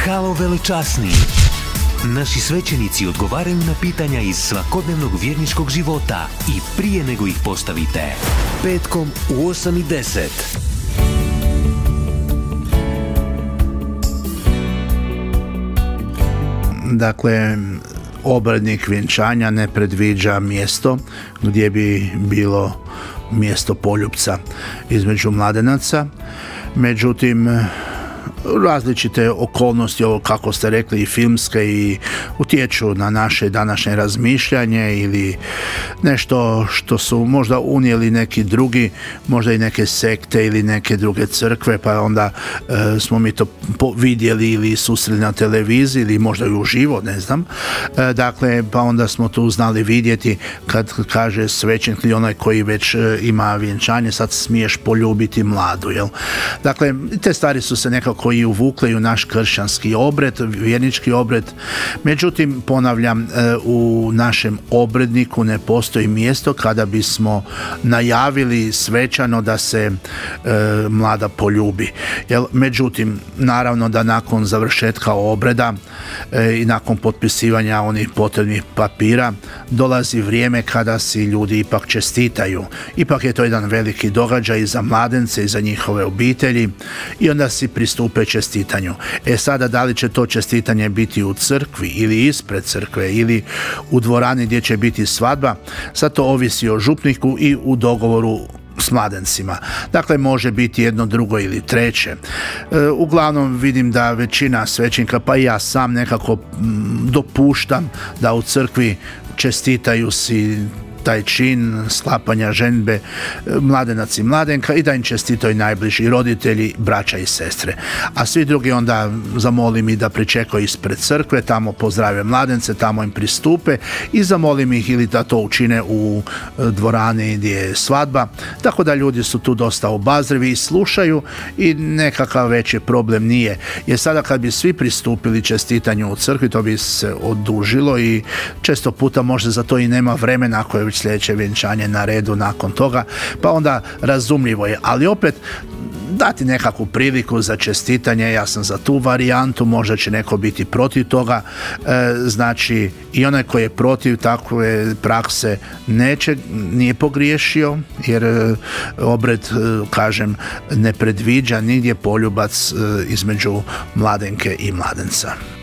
Halo velečasni! Naši svećenici odgovaraju na pitanja iz svakodnevnog vjerničkog života i prije nego ih postavite. Petkom u 8:10. Dakle, obrednik vjenčanja ne predviđa mjesto gdje bi bilo mjesto poljupca između mladenaca. Međutim, različite okolnosti, ovo kako ste rekli, i filmske, i utječu na naše današnje razmišljanje ili nešto što su možda unijeli neki drugi, možda i neke sekte ili neke druge crkve, pa onda smo mi to vidjeli ili susreli na televiziji ili možda i uživo, ne znam. Dakle, pa onda smo tu znali vidjeti kad kaže svećenik ili onaj koji već ima vjenčanje, sad smiješ poljubiti mladu, jel? Dakle, te stvari su se nekako i uvukle u naš kršćanski obred, vjernički obred. Međutim, ponavljam, u našem obredniku ne postoji mjesto kada bismo najavili svečano da se mlada poljubi. Međutim, naravno da nakon završetka obreda i nakon potpisivanja onih potrebnih papira dolazi vrijeme kada si ljudi ipak čestitaju. Ipak je to jedan veliki događaj i za mladence i za njihove obitelji i onda si pristupe čestitanju. Sada, da li će to čestitanje biti u crkvi ili ispred crkve ili u dvorani gdje će biti svadba, sad to ovisi o župniku i u dogovoru s mladencima. Dakle, može biti jedno, drugo ili treće. Uglavnom vidim da većina svećenika, pa i ja sam, nekako dopuštam da u crkvi čestitaju si taj čin sklapanja ženidbe mladenac i mladenka i da im čestitaju najbliži roditelji, braća i sestre. A svi drugi onda zamolim ih da pričekaju ispred crkve, tamo pozdrave mladence, tamo im pristupe i zamolim ih ili da to učine u dvorani gdje je svadba. Tako da ljudi su tu dosta obazrivi i slušaju i nekakav veći problem nije. Jer sada kad bi svi pristupili čestitanju u crkvi, to bi se odužilo i često puta možda za to i nema vremena ako je sljedeće vjenčanje na redu nakon toga, pa onda razumljivo je, ali opet dati nekakvu priliku za čestitanje, ja sam za tu varijantu, možda će neko biti protiv toga, znači i onaj koji je protiv takve prakse nije pogriješio, jer obred, kažem, ne predviđa nigdje poljubac između mladenke i mladenca.